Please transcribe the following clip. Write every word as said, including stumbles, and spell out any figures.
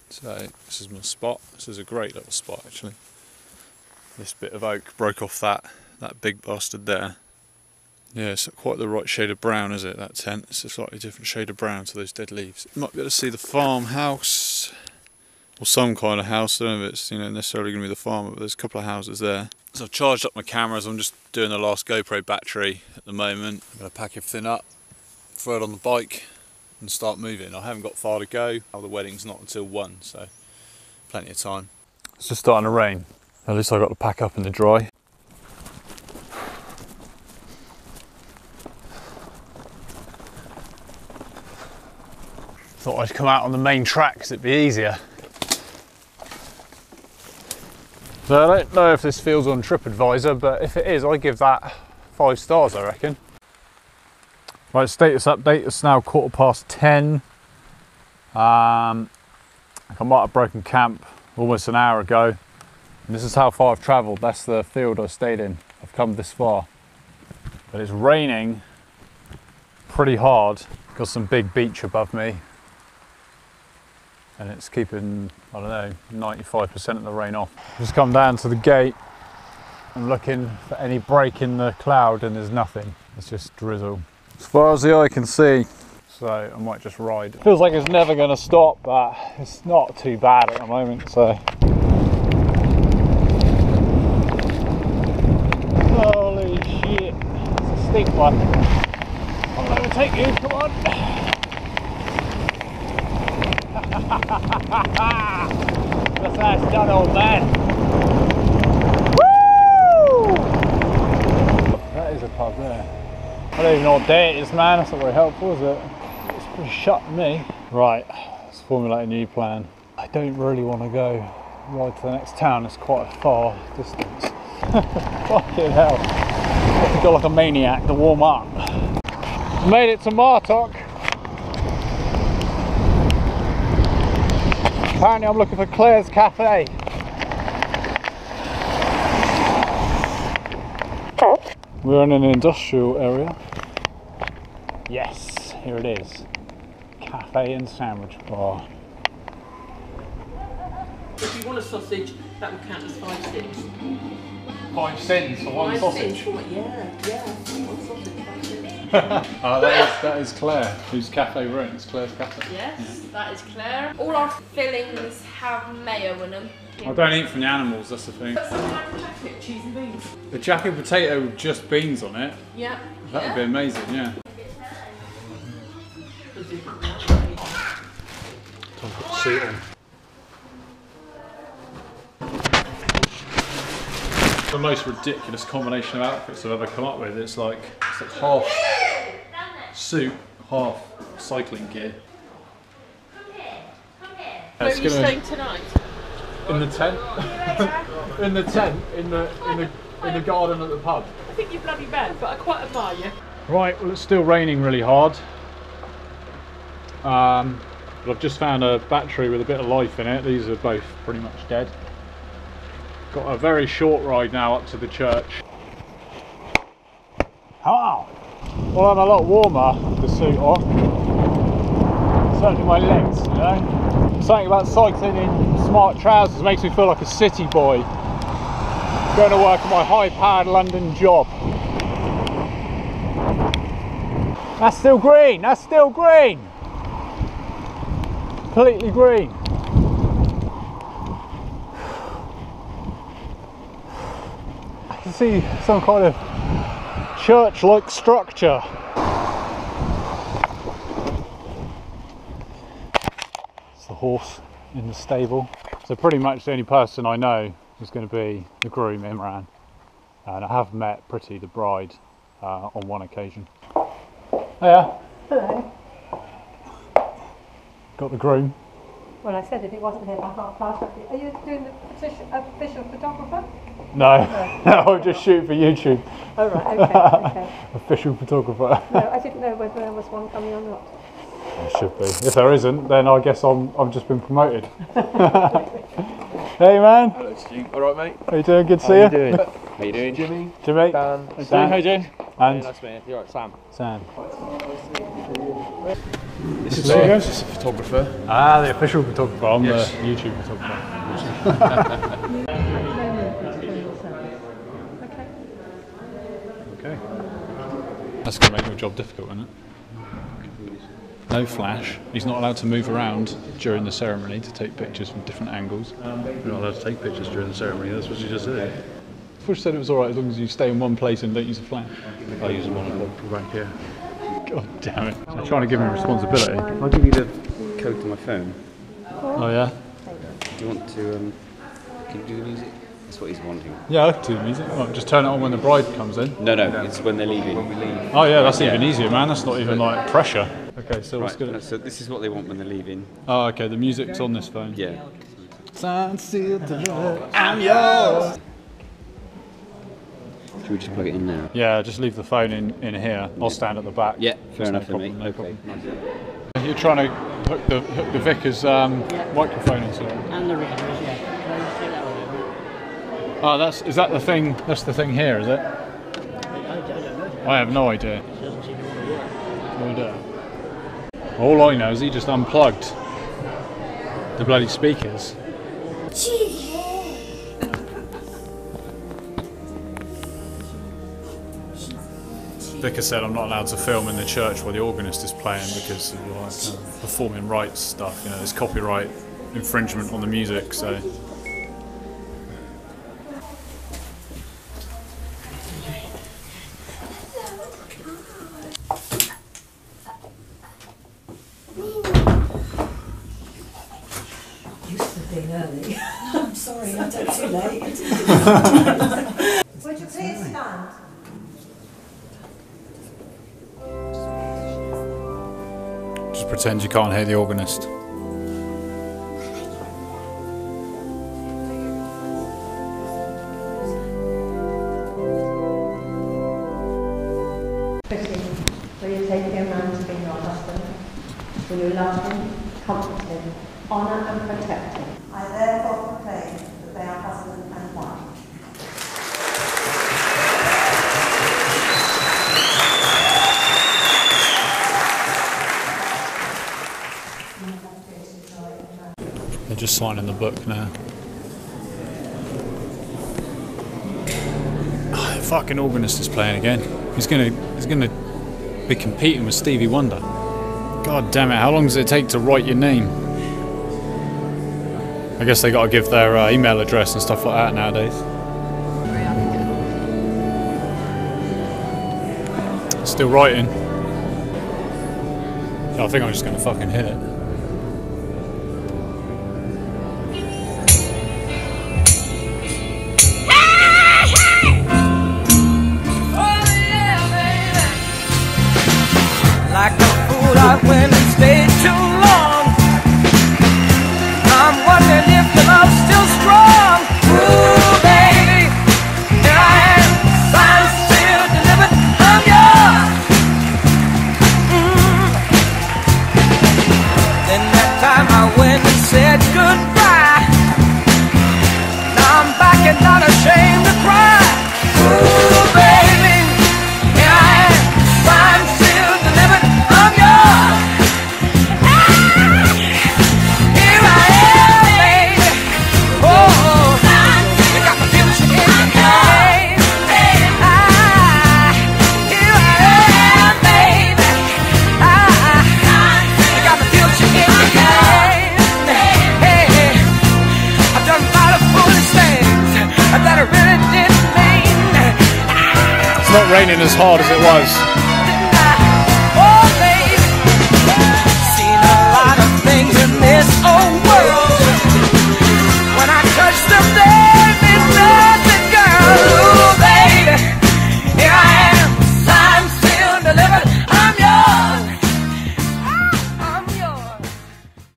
So this is my spot. This is a great little spot actually. This bit of oak broke off that that big bastard there. Yeah, it's not quite the right shade of brown, is it, that tent? It's a slightly different shade of brown to those dead leaves. You might be able to see the farmhouse, or some kind of house. I don't know if it's, you know, necessarily going to be the farm, but there's a couple of houses there. So I've charged up my cameras. I'm just doing the last GoPro battery at the moment. I'm going to pack everything up, throw it on the bike and start moving. I haven't got far to go. Oh, the wedding's not until one, so plenty of time. It's just starting to rain. At least I've got to pack up in the dry. Thought I'd come out on the main track because it'd be easier. So I don't know if this feels on TripAdvisor, but if it is, I give that five stars, I reckon. Right, status update. It's now quarter past ten. Um, I might have broken camp almost an hour ago. And this is how far I've travelled. That's the field I stayed in. I've come this far. But it's raining pretty hard. Got some big beach above me. And it's keeping, I don't know, ninety-five percent of the rain off. Just come down to the gate. I'm looking for any break in the cloud and there's nothing. It's just drizzle. As far as the eye can see. So I might just ride. Feels like it's never going to stop, but it's not too bad at the moment, so. Holy shit, it's a steep one. I'm going to take you, come on. That's nice done, old man. Woo! That is a pub there. I don't even know what day it is, man. That's not very helpful, is it? It's pretty shut to me. Right, let's formulate a new plan. I don't really want to go right to the next town. It's quite a far distance. Fucking hell. I have to go like a maniac to warm up. Made it to Martok. Apparently I'm looking for Claire's Cafe. We're in an industrial area. Yes, here it is. Cafe and sandwich bar. If you want a sausage, that will count as five cents. Five cents for one five sausage? Cents for, yeah, yeah, one sausage, five cents. Oh, that is, that is Claire, whose cafe we're in. It's Claire's Cafe. Yes, yeah. That is Claire. All our fillings have mayo in them. I don't eat from the animals, that's the thing. Put some jacket, jacket, cheese and beans. The jacket potato with just beans on it? Yeah. That would yeah. be amazing, yeah. Time to put the suit on. The most ridiculous combination of outfits I've ever come up with. It's like, it's like half suit, half cycling gear. Where are you staying tonight? In the tent. in the tent, in the in the in the garden at the pub. I think you're bloody bad, but I quite admire you. Right, well it's still raining really hard. Um, but I've just found a battery with a bit of life in it. These are both pretty much dead. Got a very short ride now up to the church. Oh! Well, I'm a lot warmer with the suit on. Certainly my legs, you know. Something about cycling in smart trousers makes me feel like a city boy. Going to work at my high-powered London job. That's still green, that's still green! Completely green. I can see some kind of church-like structure. It's the horse in the stable. So pretty much the only person I know is going to be the groom, Imran. And I have met Priti, the bride, uh, on one occasion. Hiya. Hello. Got the groom. Well, I said if he wasn't here by half past, I'd be... Are you doing the official, official photographer? No, no, I'll just shoot for YouTube. Oh right, okay, okay. Official photographer. No, I didn't know whether there was one coming or not. There should be. If there isn't, then I guess I'm I've just been promoted. Hey man. Hello Stu. Alright mate. How you doing? Good to How see you you. doing? How you doing? Jimmy. Jimmy. Dan. Sam. How you doing? And hey, nice to meet you. You're right, Sam. Sam. This is There you a go. photographer. Ah, the official photographer. I'm Yes. the YouTube photographer. Okay. Okay. That's going to make your job difficult, isn't it? No flash. He's not allowed to move around during the ceremony to take pictures from different angles. You're not allowed to take pictures during the ceremony, that's what you just did. Bush said it was alright as long as you stay in one place and don't use a flash. I use them on a back here. God damn it. I'm trying to give him responsibility. I'll give you the code to my phone. Oh yeah? Do you want to, um, can you do the music? That's what he's wanting. Yeah, I can do the music. Well, just turn it on when the bride comes in. No, no, it's when they're leaving. When we leave. Oh yeah, that's Yeah. even easier, man. That's not even like pressure. Okay, so what's Right, good? so this is what they want when they're leaving. Oh, okay, the music's on this phone. Yeah. Signed, sealed, delivered, I'm yours. Should we just plug it in now? Yeah, just leave the phone in, in here. I'll stand at the back. Yeah, fair That's enough, no then, problem, mate. no Okay. problem. You're trying to hook the hook the vicar's um, microphone into it. And the readers, yeah. Can I just take that one over? Oh, that's is that the thing? That's the thing here, is it? I, I, I don't know. I have no idea. It doesn't seem to want to work. No idea. All I know is he just unplugged the bloody speakers. Vicar said I'm not allowed to film in the church while the organist is playing because of like uh, performing rights stuff. You know, there's copyright infringement on the music. So. Used to being early. I'm sorry, I don't too late. Would you please stand? Just pretend you can't hear the organist. Priti, will you take Imran to be your husband? Will you love him, comfort him, honour and protect him? I therefore proclaim that they are husband and wife. They're just signing the book now. Oh, the fucking organist is playing again. He's gonna, he's gonna be competing with Stevie Wonder. God damn it! How long does it take to write your name? I guess they got to give their uh, email address and stuff like that nowadays. Still writing. I think I'm just gonna fucking hit it. Like a fool, I went and stayed too long. I'm wondering if your love's still strong. Ooh, baby, here I am, signed, sealed, delivered, I'm yours. Mm. Then that time I went and said goodbye. Now I'm back and not ashamed to cry. Ooh, baby, here I am, signed, sealed, delivered, I'm yours. Ah, here I am, baby. Oh, you got the future in your game. Ah, here I am, baby. Ah, you got the future in your game. Hey, I've done a lot of foolish things that I really didn't mean. It's not raining as hard as it was.